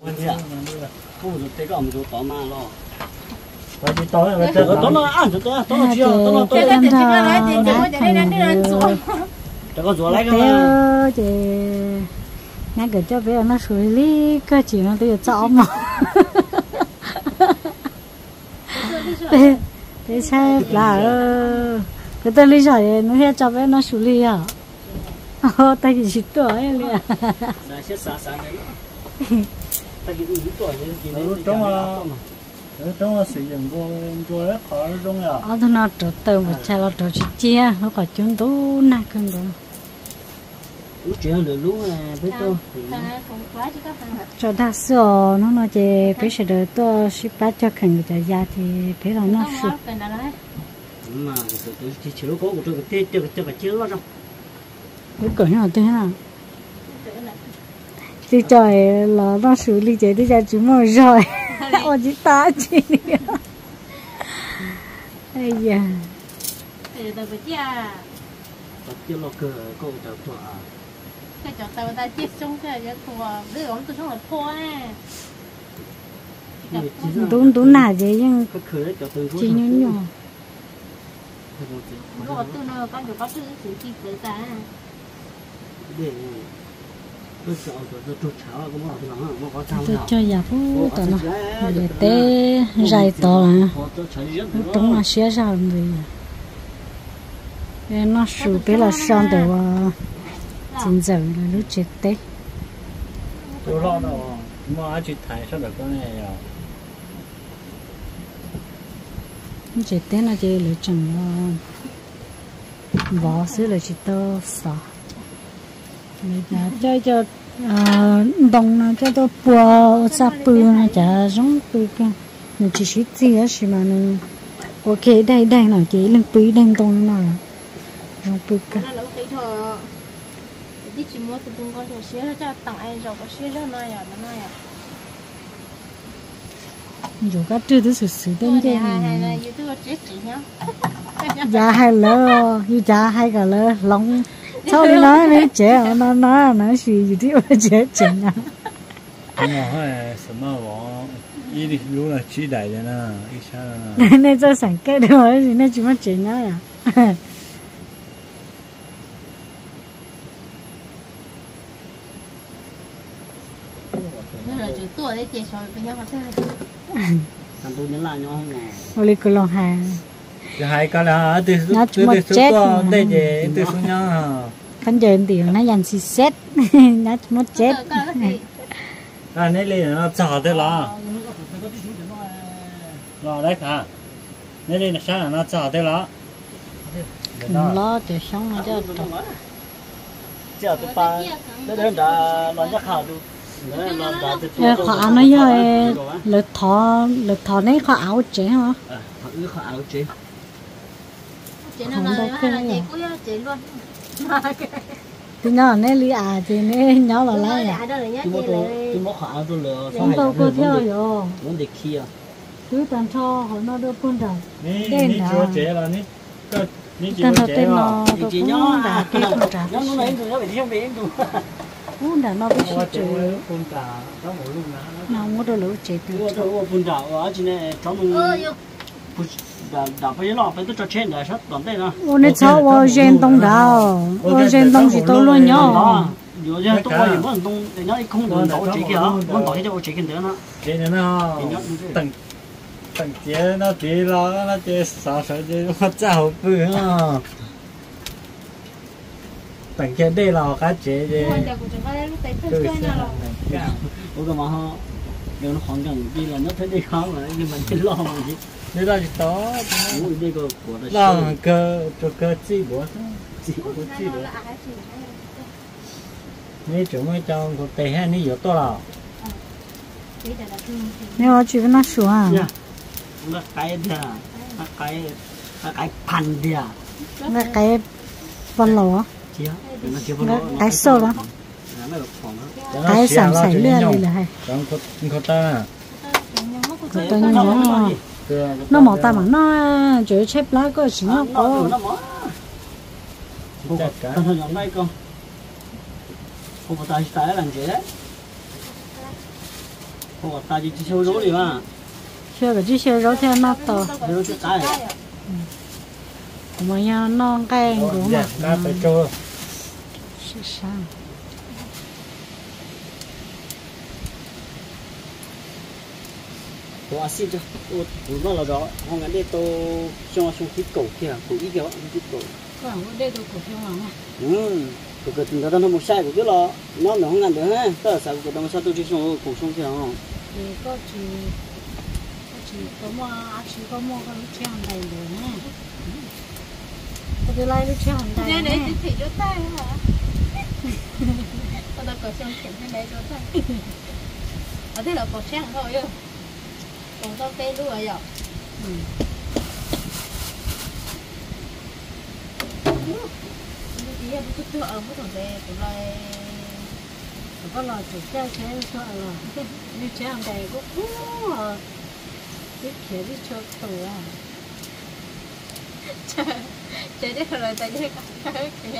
không được tới cái ông chủ tỏ mà lo vậy thì tối là tỏ nó ăn được tỏ nó chưa tỏ nó tỏ cho con rùa lấy cái mà chị nghe cái cho bé nó xử lý cái chỉ nó tự chọn mà thế sao là cái tên lý giải nó hết cho bé nó xử lý à tay chỉ tuổi liền là sẽ xả xả đấy tay chỉ tuổi trong sử dụng của rất khó trong à ở thằng nào trở từ một xe là trở chia nó có chúng tú nè cưng rồi lúc chuyện được lúc với tôi cho đa số nó chỉ phải sẽ được tôi ship bắt cho khẩn cho gia thì phải là nó sụp mà tôi chỉ chịu có của tôi cái chữ đó đâu cái cỡ nào thế nào thì trời là nó xử lý chế thì ra chúng mồi rồi ôi chỉ ta chỉ ai da thì tao phải chia chưa lo cơ câu tàu thọ cái chỗ tao ta chia xong cái giờ thua đứa ông tôi xong là thua đúng nào vậy nhưng chỉ nhún nhún rồi tôi nó con được có thứ sự chi phí ta để tôi cho giả phú tao nó để té dài to là đúng là xé ra rồi nó sụp bé là xong để chín giờ là lúc chết té tôi lo đâu mà ai chịu thải sao được cái này à chết té nó chỉ lựa chọn bỏ xứ là chỉ to sợ cho đồng nó cho tôi bùa sắp bự nó chả giống bự cả nó chỉ xí gì á xí mà nó ok đây nó chỉ lên bự đang đồng nó giống bự cả đi chỉ mua từ bên con xíu cho tặng ai rồi có xíu đó nói à dù các trừ thứ sự đến chứ hay YouTube chết chị nhá dạ hay lỡ như cha hay cả lỡ lòng sau đi nói mấy trẻ nó nói gì thì trẻ trẻ nha mà hay什么我一定如了期待的呢一下 nên cho sản cái đó thì nên chỉ mất trẻ nhá à tuổi đấy chị rồi bây giờ có thế thằng tôi nhớ lại nhau không nè oli cô lòng hà hai cái là từ số đây gì từ số nhau phân giờ tiền nó dành xì xét nó mất chết à này lên nó chả thế là rồi đấy cả này lên sáng nó chả thế là lo để sống nó cho chờ tụi ba đến đã lo chắc khảo được họ nói với lực thọ này họ áo chế hả? Họ áo chế. Không đâu cái chị luôn. Thì nhỏ này li à thì này nhỏ là lại à. Tôi mất họ áo tôi lừa. Không đâu có theo rồi. Muốn để kia. Cứ tàn cho họ nó đưa phun rồi. Ní chúa chế là ní. Tàn cho tên nó chị nhỏ đã kia phun trà. Nó lấy rồi nó bị không bị không. Phun đã nó bị chết. Phun trà có một lúc nó mua đồ lúa chết. Phun trà ở trên này trong mình. Đã phải lo phải tôi cho trên để sắp đón đây nó. Ôi nó cháu ở trên đông đảo. Ở trên đông chỉ tôi luôn nhỏ. Rồi giờ tôi có những món đông để nó không được đổ chỉ kia hả? Món đổ cho chỉ kia nữa nó. Cái này nó tầng chế nó tí nó chế sao chế nó chảo bự ha. Tầng chế đây là cái chế chế. Ủa mà họ nếu nó khoảng gần đi là nó thấy đi khó mà nhưng mà chỉ lo mà gì. Đây là gì đó. Ủa đây có của là cơ cho cơ chi bữa chi bữa. Mấy chúng mấy trong có tệ hay ní yếu to nào. Nếu mà chỉ có nó xuống à. Nó cái đi cái pan đi à. Nó cái phần lỗ. Cái sâu đó. Cái sản sảy lươn này là hay. Không ta. Tôi nhớ nó mỏ ta mà nó chữ chép lá có chỉ nó có. Không phải nhóm này con. Không phải tại làm gì đấy. Ủa, ta chỉ sâu rỗ đi mà. chưa cái chiếc xe rau theo nó to Rỗ chưa cái. mà nhà nó cái của mà cá phải cho sao Ủa, xin cho. Ủa, nó là rõ. Không ngắn đây tôi cho cái cổ kìa, cổ ít kìa, cái cổ. có hàng đây tôi cổ phiếu mà Cái tình đó nó một sai của cái lo nó không ngăn được ha tất là sao của nó sao tôi chỉ xong cổ xong kìa không thì có chỉ có mua cái lúc chơi hàng đầy rồi nè có cái like lúc chơi hàng đầy Đây nè đấy thì chỗ tay hả? Tao có xem kiểm hay đấy chỗ tay. Ở đây là cổ trang thôi chứ. Cổ tao cây luôn rồi. Đi em cứ chưa ở mức thằng đây của lại có là chủ chơi chơi sợ là như chơi hàng đầy có biết kia biết cho tù à chơi đấy rồi tại đây cái kìa.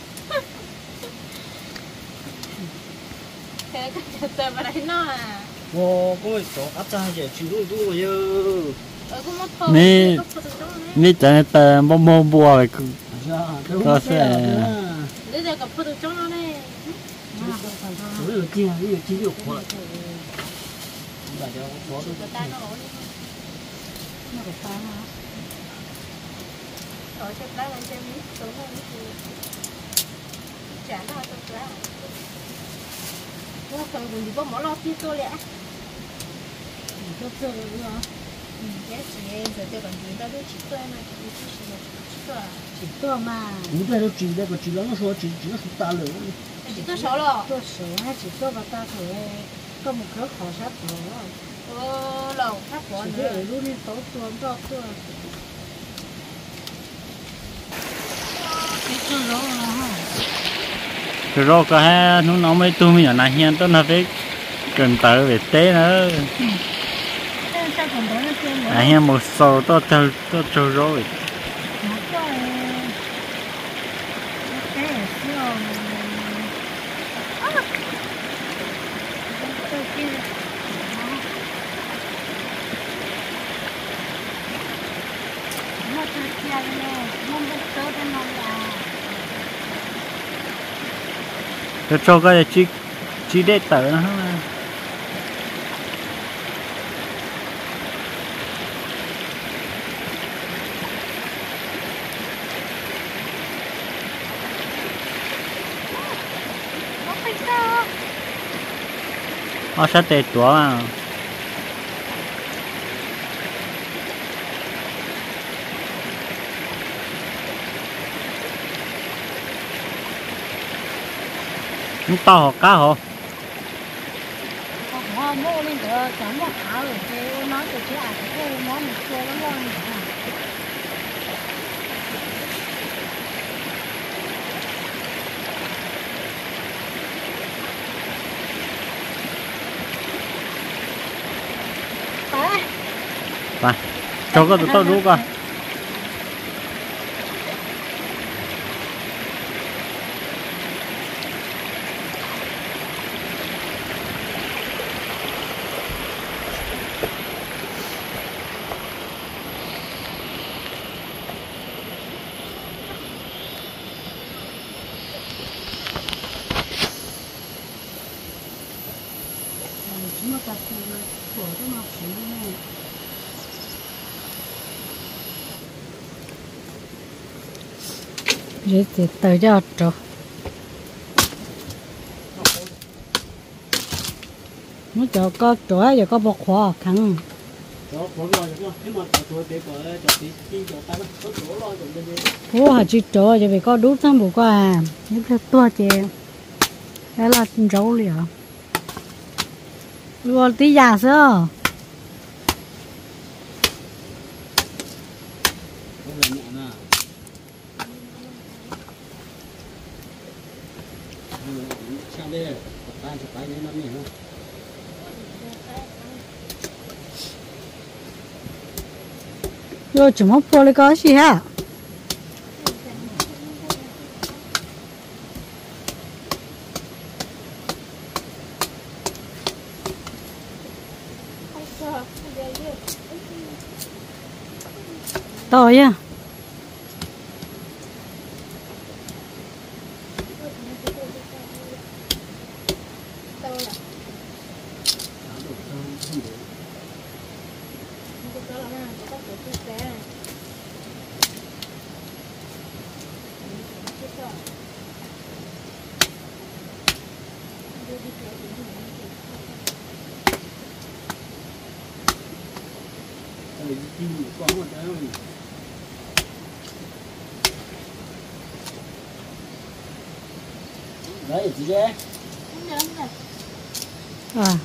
Cái chặt tơ vào đấy nó à. wow có cái chỗ áp ra vậy chỉ đúng đúng rồi Cũng mất thôi. mi chẳng tờ mua bùa vậy có sẽ Bây giờ gặp phụ trong nó này. cái là kia cái chỉ được quá đại cho có tôi Người ta nó ổn. nó có phá hả Ở trên đó là trên miếng xuống này thì chả nào tôi ra. Nó cần gì có mỏ lo tiếp tôi lẽ. cho chơi được hả Cái gì giờ tôi còn nhìn ta chỉ tôi mà chỉ tôi à. chỉ tôi mà cũng phải đâu chỉ đây có chỉ nó số chỉ nó số ta lửa Chỉ tôi số rồi. tôi sửa hay chỉ tôi và ta thử có một cửa khó sát thử Lầu khác của chỉ nữa. để luôn đi tấu tuần cho tôi cái tôi rõ là ha cái rau có ha nó mới tu mình ở này hiện tôi là phải cần tới về té nữa sao còn đó nó chơi nữa hiện một số tôi cho rồi nó có cái ở xưa tôi kia nó chơi kia nè nó biết tới cái nó là tôi cho cái chỉ để tới nó nó sẽ tệ tuổi à nó to cá hả họ mua lên được chẳng một áo rồi cái nói từ chứ cái món một xưa nó ngon và cho cái tôi đủ coi chúng nó tập của cái mọc xíu này rồi thì tới cho trâu nó cho có chỗ giờ có bọc hoa khăn đó có rồi nhưng mà tôi để có tí cho ta nó có chỗ lo rồi đây ô hả chị chỗ giờ phải có đút sang bụng qua những cái tua chè đó là rau liền luôn tí già sơ nhẹ mà sang đây ta chụp cái đấy nó nhẹ không rồi chúng nó mua lấy cái gì hả to ya đấy chị chứ à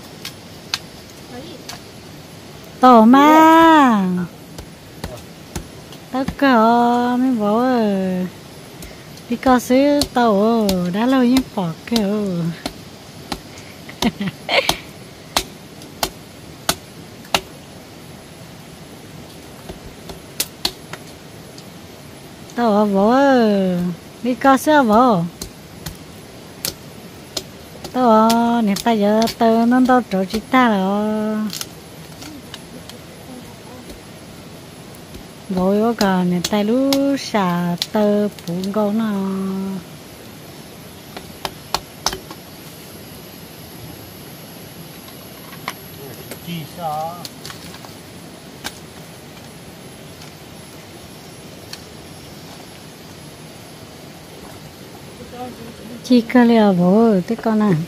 to mà tất cả mấy bố đi có xứ tàu đã lâu những bỏ kêu tàu bố đi có xứ bố tàu nè ta giờ tàu nó tàu chỗ chị ta rồi rồi có còn nè tay lú xà tơ phụ con nó chi sao chi cơ liều bố cái con à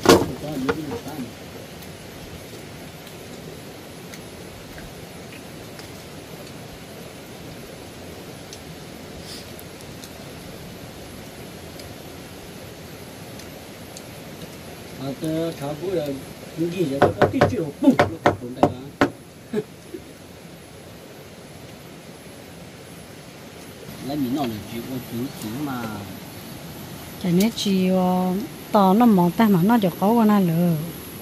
tôi tháo bữa rồi những gì vậy có cái chuyện bụng nó cũng đây đó lấy miếng nào để chịu chú mà chả nhớ chi to nó mỏng ta mà nó cho khó qua na lừa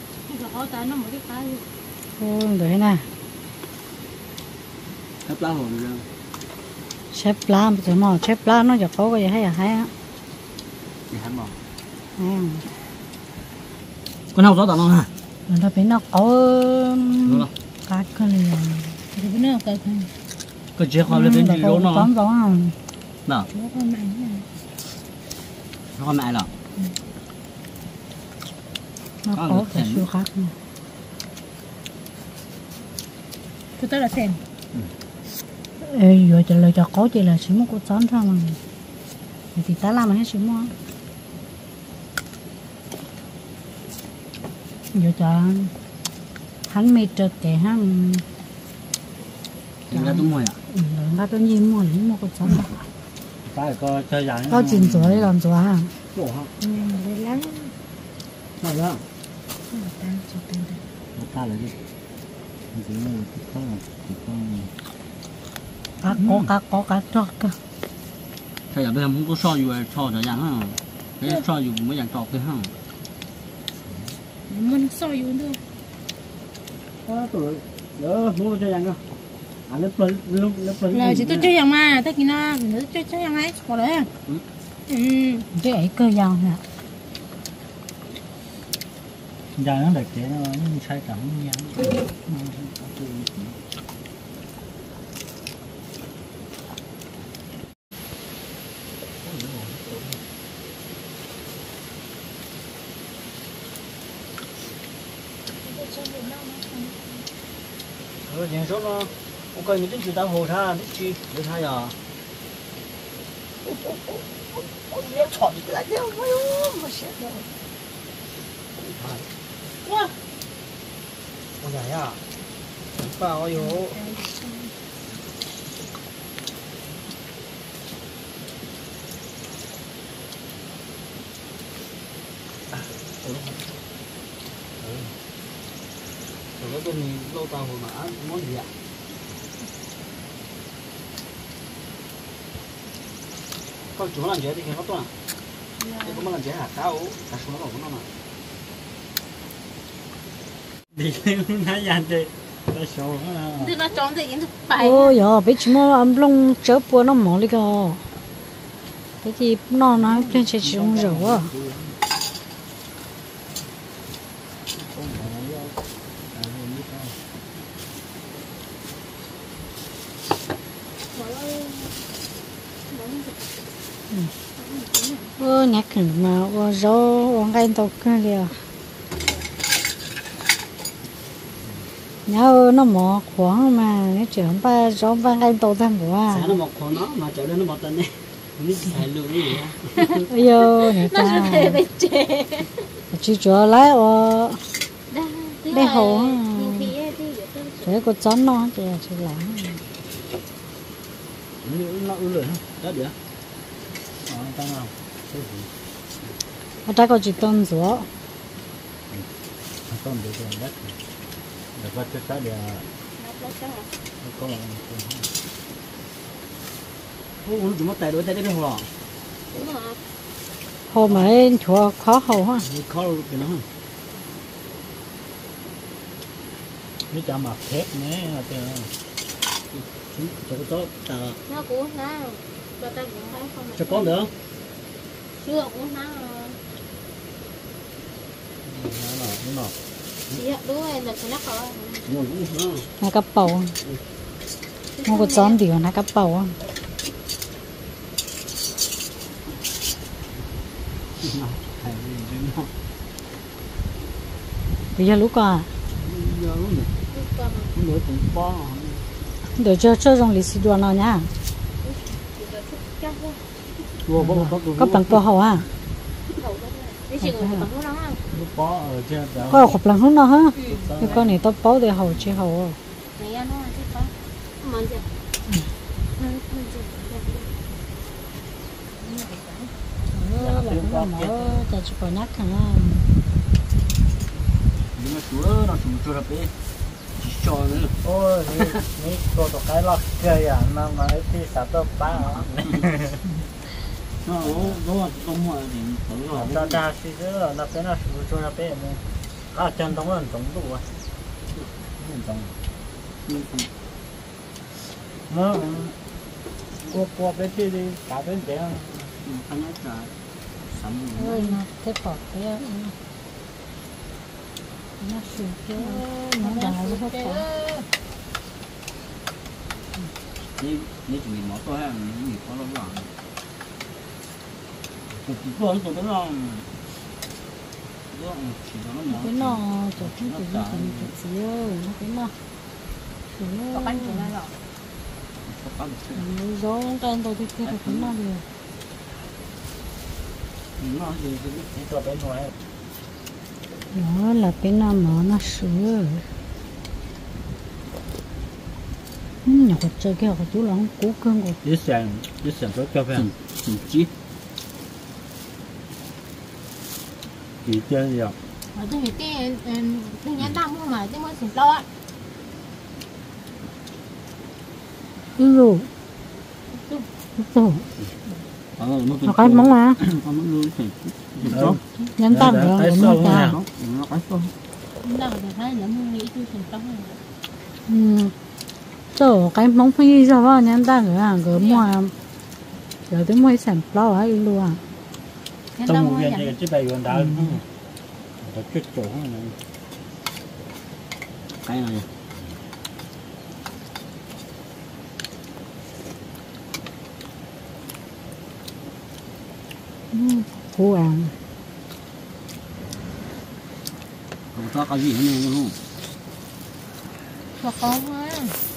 đấy nè hấp lá hồn rồi xếp lá tụi nó xếp lá nó cho khó cái hay á thì hắn bảo à. con nào gió tao không hả Mình ta biết nó có cá cơ liền thì cái nào cái cái chiếc hoa lên bên gì đó nó giống không nào nó mẹ là nó có cái siêu khác tôi tới là xem ê rồi trả lời cho có chỉ là chỉ một con chón thôi mà thì ta làm hết chỉ mua giờ cho hắn mệt trật kẻ hắn ra tôi mua à ra tôi nhìn mua lấy một con chón phải có chơi dạng có chín rồi làm rồi à chỗ hả đấy lắm nào đó ta là gì cá cho cơ bây giờ không có so gì cho cho dạng hả cái so gì mới dạng trọt thế hả mình soi vô nữa tuổi đỡ mua cho dạng cơ à lớp là chỉ tôi chơi dạng mà ta kia na nữa chơi dạng ấy có đấy cái ấy cơ giàu nè dạng nó đẹp thế nó sai cảm nhang những số nó ok những chuyện tao hồ tha những chi để thay à nhớ chọn lại nhau mà sẽ đâu con này à bao nhiêu rồi cái mình lâu tao hồi mà món gì ạ con chú làm gì thì nó tốt à cái con làm gì hả cao cả số nó của nó mà đi lên nói dạng gì nó số thì nó tròn thì cái bài ôi giờ biết chứ mà âm long chớp bữa nó mỏ đi cơ cái gì nó nói trên sẽ chịu không rượu à ô nhạc khẩn mà ô rau ô ngay tàu cái liền nhớ nó mỏ khoáng mà nó chỉ không ba rau ba ngay tàu tham của à sáng nó mọc khoáng nó mà trở lên nó mọc tên này nó xài luôn cái gì á ôi yo này nó ta sẽ bị chê chỉ cho lái ô đây đây hổ thì cái con chó nó chỉ là nó ư lửa đó được tăng nào ở đây có chỉ tôm rửa tôm được rồi đất để bắt cho cái để có ô chúng nó tay đôi tay đấy không lọ hồ mấy chùa khó hồ ha khó cái nó nếu cho mà thép nhé cho có tờ nó cũng sao cho ta cũng thấy không cho con được chưa cũng sao nó chị đuôi là cái nó có ngồi cũng nó cặp bầu nó có chón điều nó cặp bầu bây giờ lúc à để cho dòng lịch sử đoàn nào nhá có bằng bò hậu à có ở trên đó có hộp lần hôm nào ha cái con này tao bao để hậu chứ hậu chả chỉ có nhát thằng nhưng mà chúa nó chúng chúa bé chỉ cho nữa ôi ní cô tụi cái lót chơi à nó mà thì sao tôi ba nó không mua thì tự rồi ta ta xí nữa nó cái nó sụp cho nó bé mà à chân đông là giống đủ à giống nó cô bé thì đi cả bên đấy anh nói trời sắm ơi nó thế bỏ cái nó sụp cái nó đào nó hết nếu chỉ mình nói thôi mình có lâu rồi chỉ có một cái nó cái nó chỗ cái gì cái nó cái nó có bánh của nó rồi gió tan tôi cái nó được nó gì chỉ cho bên ngoài nó là cái nó mà nó sửa nhỏ chơi cái họ chú là không cố cơn của chỉ xem số cho phép chỉ chơi gì ở đây thì cái nhãn đam không mà cái mới xịn to á rồi nó cái món mà nhắn tặng rồi cái nó sâu cả nó cái không nào để thấy là mua nghĩ tôi xịn to rồi cái món phải đi sao vậy nhắn tặng rồi à gỡ mua rồi tới mua sản phẩm ấy luôn à trong một viên thì chỉ bày gần đó có chút chỗ này cái này cô à không có cái gì nữa không cho con á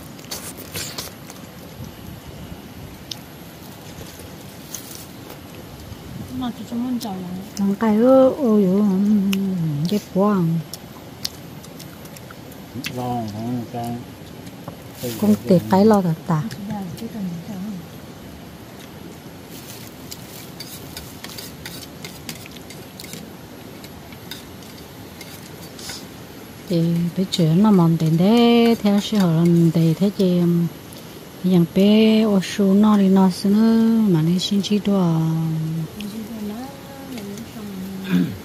mà chỉ cho mình chào lại thằng cái ôi cái quang lo cái con tiệt cái lo thật ta thì cái chuyện mà mòn tiền đấy theo sự họ làm để thế chịอย่างเป้โอชูนอรินอสเนอร์มาในชิ้นชีตัว